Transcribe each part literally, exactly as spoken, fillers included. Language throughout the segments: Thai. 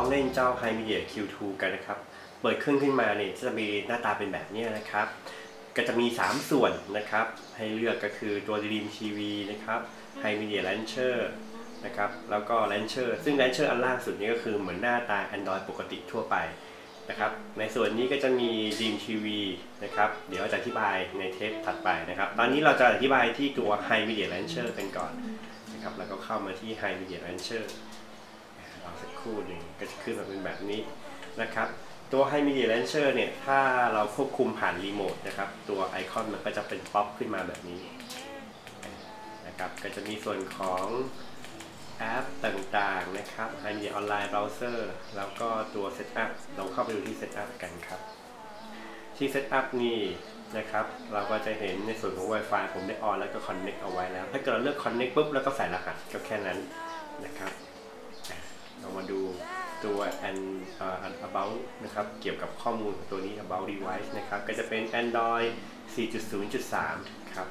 เล่นเจ้า HiMedia คิว ทู กันนะครับเปิดเครื่องขึ้นมาเนี่ยจะมีหน้าตาเป็นแบบนี้นะครับก็จะมีสามส่วนนะครับให้เลือกก็คือตัว Dream ที วี นะครับ HiMedia Launcher นะครับแล้วก็ Launcher ซึ่ง Launcher อันล่างสุดนี้ก็คือเหมือนหน้าตา Android ปกติทั่วไปนะครับในส่วนนี้ก็จะมี Dream ที วี นะครับเดี๋ยวจะอธิบายในเทปถัดไปนะครับตอนนี้เราจะอธิบายที่ตัว HiMedia Launcher กันก่อนนะครับแล้วก็เข้ามาที่ HiMedia Launcher รอสักครู่หนึ่งก็จะขึ้นมาเป็นแบบนี้นะครับตัว HiMedia Launcher เนี่ยถ้าเราควบคุมผ่านรีโมทนะครับตัวไอคอนมันก็จะเป็นป๊อปขึ้นมาแบบนี้นะครับก็จะมีส่วนของแอปต่างๆนะครับ HiMedia Online Browser แล้วก็ตัว Setup เราเข้าไปดูที่ Setup กันครับที่ Setup นี่นะครับเราก็จะเห็นในส่วนของ Wi-Fi ผมได้ออนแล้วก็ Connect เอาไว้แล้วถ้าเกิดเราเลือก Connect ปุ๊บแล้วก็ใส่รหัสก็แค่นั้นนะครับเรามาดูตัว and uh, about นะครับเกี่ยวกับข้อมูลของตัวนี้ about device นะครับก็จะเป็น Android สี่จุดศูนย์จุดสาม ครับ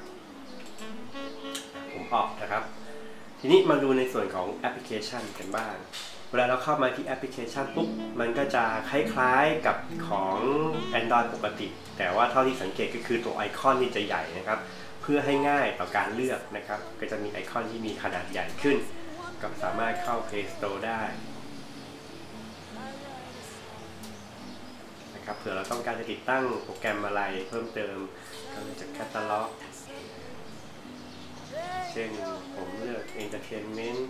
ผมออกนะครับทีนี้มาดูในส่วนของแอปพลิเคชันกันบ้างเวลาเราเข้ามาที่แอปพลิเคชันปุ๊บมันก็จะคล้ายๆกับของ Android ปกติแต่ว่าเท่าที่สังเกตก็คือตัวไอคอนนี่จะใหญ่นะครับเพื่อให้ง่ายต่อการเลือกนะครับก็จะมีไอคอนที่มีขนาดใหญ่ขึ้นก็สามารถเข้า Play Store ได้นะครับเผื่อเราต้องการจะติดตั้งโปรแกรมอะไรเพิ่มเติมก็จะแคตตาล็อกเช่นผมเลือก Entertainment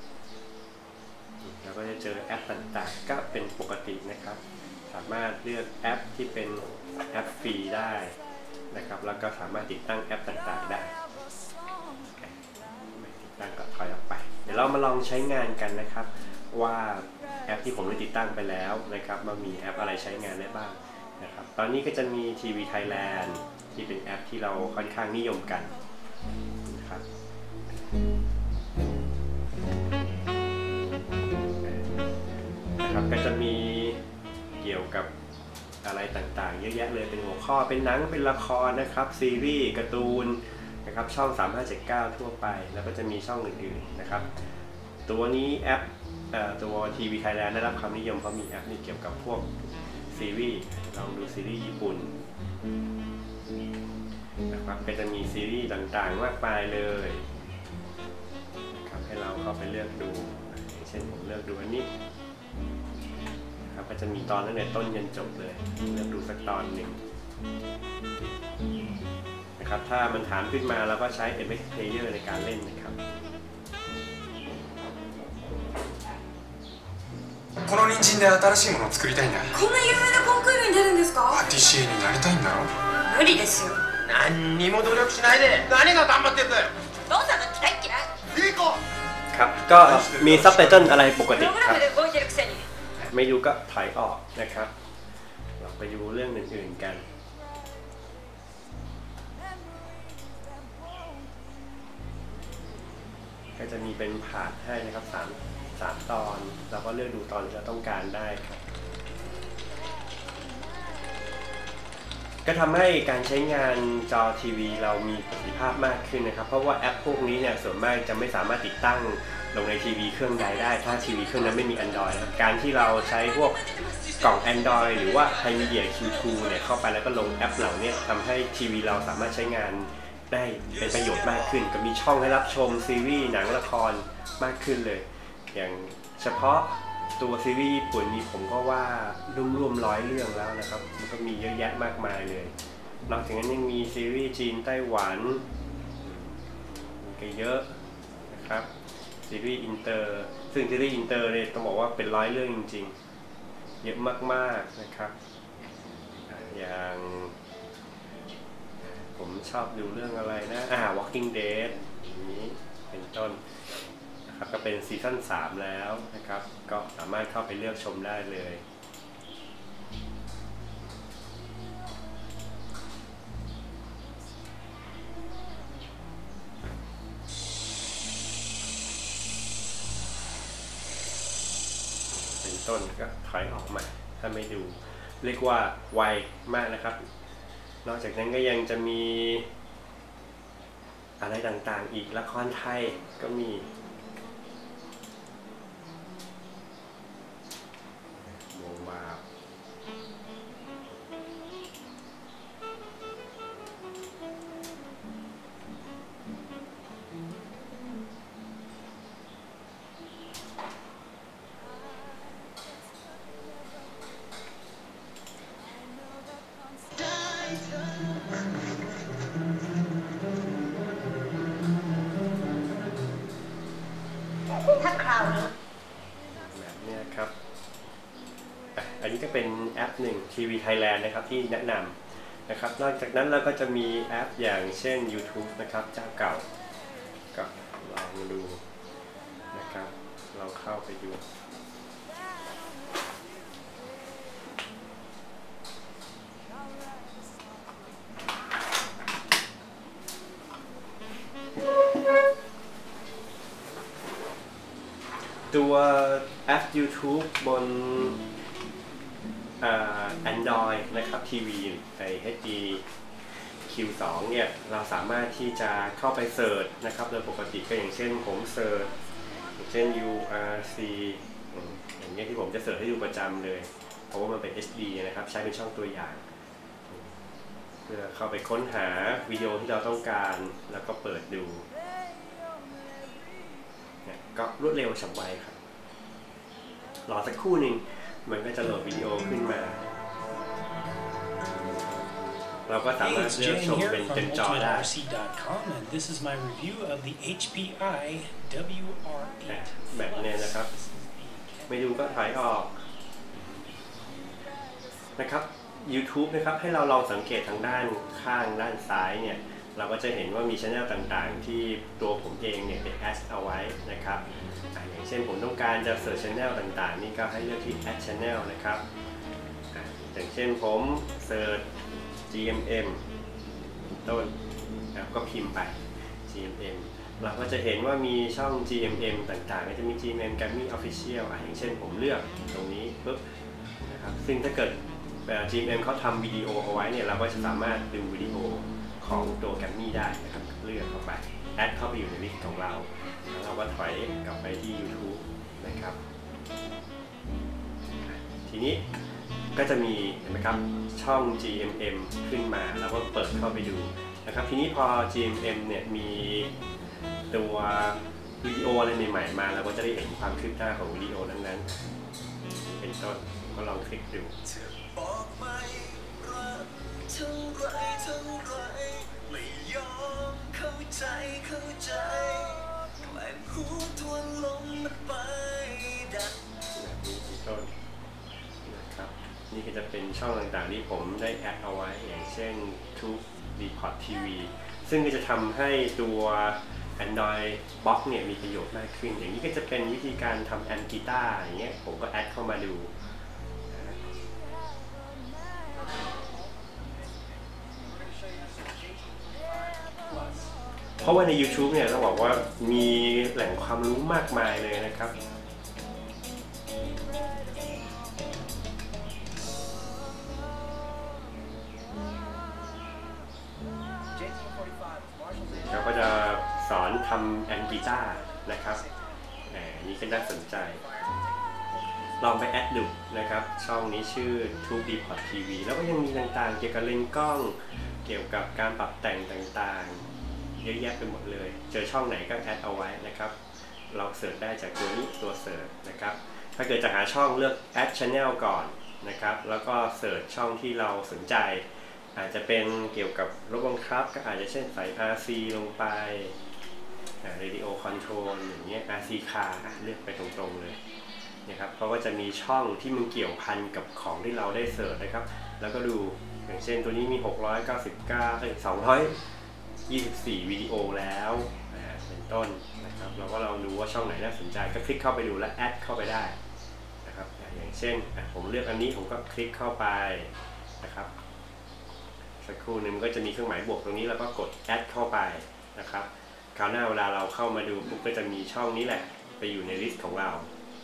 แล้วก็จะเจอแอปต่างๆก็เป็นปกตินะครับสามารถเลือกแอปที่เป็นแอปฟรีได้นะครับแล้วก็สามารถติดตั้งแอปต่างๆได้ไม่ติดตั้งก็ถอยออกไปเดี๋ยวเรามาลองใช้งานกันนะครับว่าแอปที่ผมได้ติดตั้งไปแล้วนะครับมันมีแอปอะไรใช้งานได้บ้างนะครับตอนนี้ก็จะมี ที วี Thailand ที่เป็นแอปที่เราค่อนข้างนิยมกันนะครับนะครับก็จะมีเกี่ยวกับอะไรต่างๆเยอะแยะเลยเป็นหัวข้อเป็นหนังเป็นละครนะครับซีรีส์การ์ตูนนะครับช่องสามห้าเจ็ดเก้าทั่วไปแล้วก็จะมีช่องอื่นๆนะครับตัวนี้แอปตัว ที วี Thailand ได้รับความนิยมเพราะมีแอปนี้เกี่ยวกับพวกซีรีส์ลองดูซีรีส์ญี่ปุ่นนะครับก็จะมีซีรีส์ต่างๆมากมายเลยนะครับให้เราเข้าไปเลือกดูเช่นผมเลือกดูอันนี้นะครับก็จะมีตอนตั้งแต่ต้นยันจบเลยเลือกดูสักตอนหนึ่งนะครับถ้ามันถามขึ้นมาเราก็ใช้ เอ็ม เอ็กซ์ Player ในการเล่นนะครับこの人参で新しいものを作りたいんだ。 こんな有名なコンクールに出るんですか？ パティシエになりたいんだろ。 無理ですよ。 何にも努力しないで何が頑張ってんだよ。 父さんが嫌い嫌い。 いい子。 ครับก็มีซับไตเติลอะไรปกติครับ動いてるくせに。 ไม่ดูก็ถอยออกนะครับเราไปดูเรื่องอื่นๆกันก็จะมีเป็นผ่านให้นะครับสามสามตอนเราก็เลือกดูตอนที่เราต้องการได้ครับก็ทำให้การใช้งานจอทีวีเรามีประสิทธิภาพมากขึ้นนะครับเพราะว่าแอปพวกนี้เนี่ยส่วนมากจะไม่สามารถติดตั้งลงในทีวีเครื่องใดได้ถ้าทีวีเครื่องนั้นไม่มี Android นะครับการที่เราใช้พวกกล่อง Android หรือว่า HiMedia คิว ทู เนี่ยเข้าไปแล้วก็ลงแอปเหล่านี้ทำให้ทีวีเราสามารถใช้งานได้เป็นประโยชน์มากขึ้นก็มีช่องให้รับชมซีรีส์หนังละครมากขึ้นเลยอย่างเฉพาะตัวซีรีส์ญี่ปุ่นนี้ผมก็ว่าร่วมๆร้อยเรื่องแล้วนะครับมันก็มีเยอะแยะมากมายเลยนอกจากนั้นยังมีซีรีส์จีนไต้หวันก็เยอะนะครับซีรีส์อินเตอร์ซึ่งซีรีส์อินเตอร์เนี่ยต้องบอกว่าเป็นร้อยเรื่องจริงๆเยอะมากๆนะครับอย่างผมชอบดูเรื่องอะไรนะอ่า Walking Dead อย่างนี้เป็นต้นนะครับก็เป็นซีซั่นสามแล้วนะครับก็สามารถเข้าไปเลือกชมได้เลยเป็นต้นก็ถอยออกมาถ้าไม่ดูเรียกว่าไวมากนะครับนอกจากนั้นก็ยังจะมีอะไรต่างๆอีกละครไทยก็มีก็เป็นแอปหนึ่ง ที วี Thailand นะครับที่แนะนำนะครับนอกจากนั้นเราก็จะมีแอปอย่างเช่น YouTube นะครับเจ้าเก่าก็ลองดูนะครับเราเข้าไปดูตัวแอป YouTube บน Android นะครับทีวีใน เอช ดี คิว ทู เนี่ยเราสามารถที่จะเข้าไปเสิร์ชนะครับโดยปกติก็อย่างเช่นผมเสิร์ชอย่างเช่น ยู อาร์ ซี อย่างเงี้ยที่ผมจะเสิร์ชให้ดูประจำเลยเพราะว่ามันเป็น เอช ดี นะครับใช้เป็นช่องตัวอย่างเพื่อเข้าไปค้นหาวิดีโอที่เราต้องการแล้วก็เปิดดูก็รวดเร็วฉับไวครับรอสักครู่หนึ่งมันก็จะโหลดวิดีโอขึ้นมาเราก็สามารถเลือกชมเป็นเต็มจอได้ This is my review of the เอช พี ไอ ดับเบิลยู อาร์ เอทแบบนี้นะครับไม่ดูก็ถอยออกนะครับ YouTube นะครับให้เราลองสังเกตทางด้านข้างด้านซ้ายเนี่ยเราก็จะเห็นว่ามีช่องต่างๆที่ตัวผมเองเนี่ยไปแอดเอาไว้นะครับอย่างเช่นผมต้องการจะเสิร์ชช่องต่างๆนี่ก็ให้เลือกที่ Add Channel นะครับอย่างเช่นผมเสิร์ช จี เอ็ม เอ็ม ต้นก็พิมพ์ไป จี เอ็ม เอ็ม เราก็จะเห็นว่ามีช่อง จี เอ็ม เอ็ม ต่างๆก็จะมี จี เอ็ม เอ็ม Grammy Official อย่างเช่นผมเลือกตรงนี้ปุ๊บนะครับซึ่งถ้าเกิด จี เอ็ม เอ็ม เขาทำวิดีโอเอาไว้เนี่ยเราก็จะสามารถดูวิดีโอของตัว Grammy ได้นะครับเลือกเข้าไปแอดเข้าไปอยู่ในลิสต์ของเราแล้วเราก็ถอยกลับไปที่ YouTube นะครับทีนี้ก็จะมีเห็นไหมครับช่อง จี เอ็ม เอ็ม ขึ้นมาแล้วก็เปิดเข้าไปดูนะครับทีนี้พอ จี เอ็ม เอ็ม เนี่ยมีตัววิดีโออะไรใหม่ๆมาเราก็จะได้เห็นความคืบหน้าของวิดีโอนั้นๆเป็นต้นก็ลองคลิกดูนี่ก็จะเป็นช่องต่างๆที่ผมได้แอดเอาไว้อย่างเช่น ทูบ ดี พอร์ต ที วี ซึ่งก็จะทำให้ตัว Android Box เนี่ยมีประโยชน์มากขึ้นอย่างนี้ก็จะเป็นวิธีการทำแอมกีตาร์อย่างเงี้ยผมก็แอดเข้ามาดูเพราะว่าใน YouTube เนี่ยเราบอกว่ามีแหล่งความรู้มากมายเลยนะครับเราก็จะสอนทำแอมกีตาร์นะครับอันนี้ก็น่าสนใจลองไปแอดดูนะครับช่องนี้ชื่อ ทูบ ดี พอร์ต ที วี แล้วก็ยังมีต่างๆเกี่ยวกับเลนส์กล้องเกี่ยวกับการปรับแต่งต่างๆเยอะแยะไปหมดเลยเจอช่องไหนก็แอดเอาไว้นะครับเราเสิร์ชได้จากตัวนี้ตัวเสิร์ชนะครับถ้าเกิดจะหาช่องเลือก Add Channel ก่อนนะครับแล้วก็เสิร์ชช่องที่เราสนใจอาจจะเป็นเกี่ยวกับรถบังคับก็อาจจะเช่นใส่ อาร์ ซี ลงไป Radio Control อย่างเงี้ย อาร์ ซี Car เลือกไปตรงๆเลยนะครับเพราะว่าจะมีช่องที่มันเกี่ยวพันกับของที่เราได้เสิร์ชนะครับแล้วก็ดูอย่างเช่นตัวนี้มีหกร้อยเก้าสิบเก้าเอ้ยสองร้อยยี่สิบสี่วิดีโอแล้วเป็นต้นนะครับเราก็ลองดูว่าช่องไหนน่าสนใจก็คลิกเข้าไปดูและแอดเข้าไปได้นะครับอย่างเช่นผมเลือกอันนี้ผมก็คลิกเข้าไปนะครับสักครู่นึงก็จะมีเครื่องหมายบวกตรงนี้แล้วก็กดแอดเข้าไปนะครับคราวหน้าเวลาเราเข้ามาดูปุ๊บก็จะมีช่องนี้แหละไปอยู่ในลิสต์ของเรา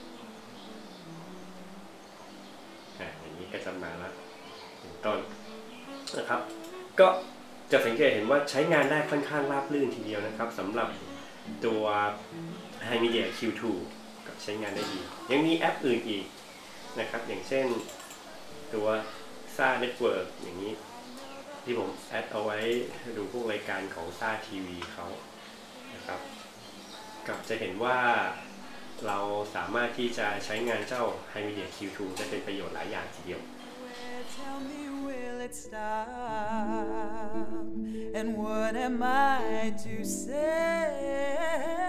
อย่างนี้ก็จะมาแล้วเป็นต้นนะครับก็จะสังเกตเห็นว่าใช้งานได้ค่อนข้างราบรื่นทีเดียวนะครับสำหรับตัว HiMedia คิว ทู ก็ใช้งานได้ดียังมีแอปอื่นอีกนะครับอย่างเช่นตัว ซ่า Network อย่างนี้ที่ผมแอดเอาไว้ดูพวกรายการของซ่า ที วี เขานะครับกับจะเห็นว่าเราสามารถที่จะใช้งานเจ้า HiMedia คิว ทู ได้เป็นประโยชน์หลายอย่างทีเดียว Tell me, will it stop? And what am I to say?